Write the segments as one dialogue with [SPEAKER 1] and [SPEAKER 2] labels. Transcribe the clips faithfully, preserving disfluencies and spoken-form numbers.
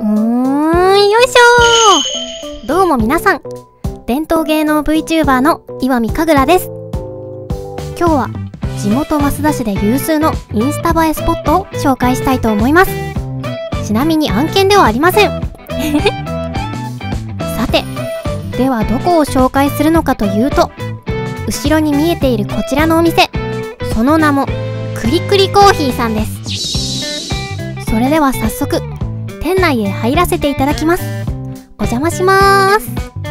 [SPEAKER 1] うーん、よいしょー。どうも皆さん、伝統芸能 VTuber の岩見神楽です。今日は地元増田市で有数のインスタ映えスポットを紹介したいと思います。ちなみに案件ではありません。さて、ではどこを紹介するのかというと、後ろに見えているこちらのお店、その名もくりくりコーヒーさんです。それでは早速店内へ入らせていただきます。お邪魔しまーす。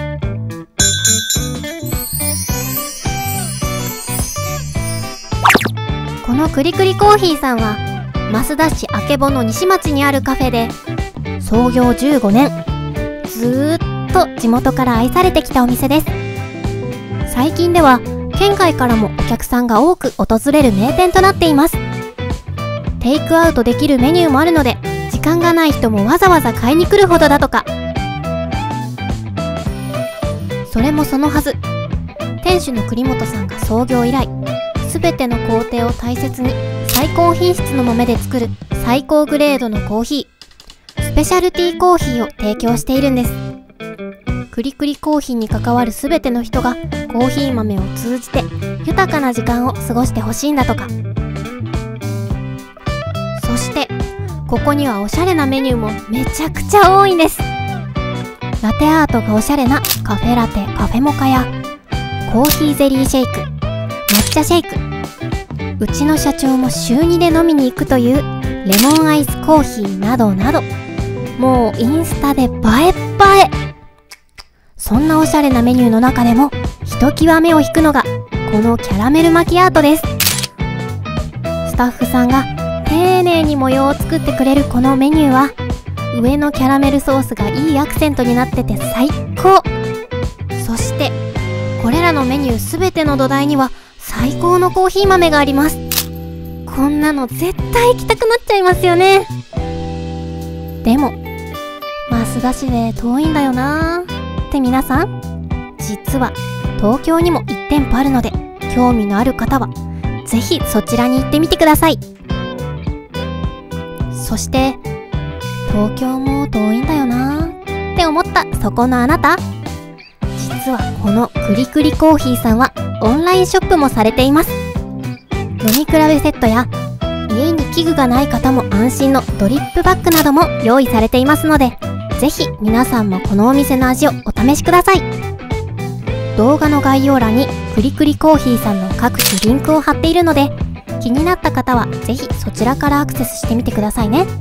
[SPEAKER 1] このくりくりコーヒーさんは増田市曙の西町にあるカフェで、創業じゅうごねん、ずーっと地元から愛されてきたお店です。最近では県外からもお客さんが多く訪れる名店となっています。テイクアウトできるメニューもあるので、時間がない人もわざわざ買いに来るほどだとか。それもそのはず、店主の栗本さんが創業以来、すべての工程を大切に最高品質の豆で作る最高グレードのコーヒー、スペシャルティーコーヒーを提供しているんです。くりくりコーヒーに関わるすべての人がコーヒー豆を通じて豊かな時間を過ごしてほしいんだとか。そしてここにはおしゃれなメニューもめちゃくちゃ多いんです。ラテアートがおしゃれなカフェラテ、カフェモカやコーヒーゼリーシェイク、抹茶シェイク、うちの社長も週にで飲みに行くというレモンアイスコーヒーなどなど、もうインスタで映え映え。そんなおしゃれなメニューの中でもひときわ目を引くのがこのキャラメルマキアートです。スタッフさんが丁寧に模様を作ってくれるこのメニューは、上のキャラメルソースがいいアクセントになってて最高。そしてこれらのメニューすべての土台には最高のコーヒー豆があります。こんなの絶対行きたくなっちゃいますよね。でも増田市で遠いんだよなーって皆さん、実は東京にもいち店舗あるので、興味のある方はぜひそちらに行ってみてください。そして東京も遠いんだよなーって思ったそこのあなた、実はこのくりくりコーヒーさんはオンラインショップもされています。飲み比べセットや家に器具がない方も安心のドリップバッグなども用意されていますので、ぜひ皆さんもこのお店の味をお試しください。動画の概要欄にくりくりコーヒーさんの各種リンクを貼っているので、気になった方はぜひそちらからアクセスしてみてくださいね。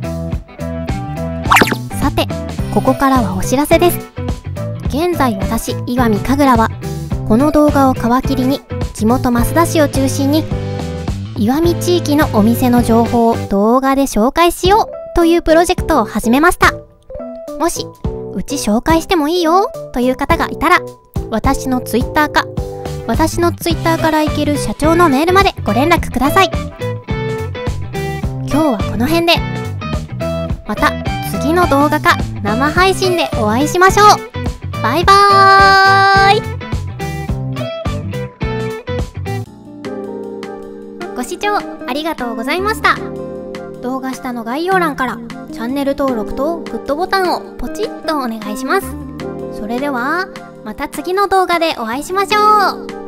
[SPEAKER 1] さて、ここからはお知らせです。現在私、岩見神楽はこの動画を皮切りに地元増田市を中心に岩見地域のお店の情報を動画で紹介しようというプロジェクトを始めました。もしうち紹介してもいいよという方がいたら、私のツイッターか私のツイッターから行ける社長のメールまでご連絡ください。今日はこの辺で、また次の動画か生配信でお会いしましょう。バイバーイ。ご視聴ありがとうございました。動画下の概要欄からチャンネル登録とグッドボタンをポチッとお願いします。それではまた次の動画でお会いしましょう。